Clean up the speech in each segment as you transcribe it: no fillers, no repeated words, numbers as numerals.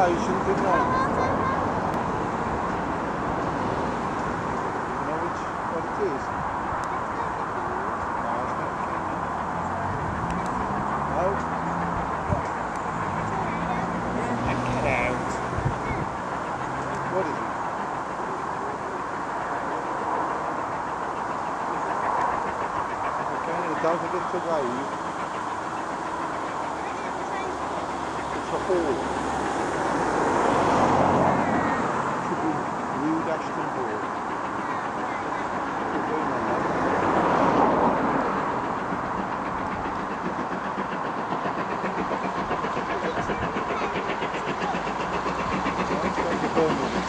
station, didn't I? You know what it is? No, it's not Kenya. No? Get out. What is it? Okay, don't forget to wave. It's a hall. Rude Ashton Hall. We're going on that. Right, go to Birmingham.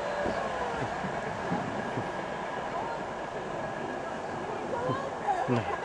No.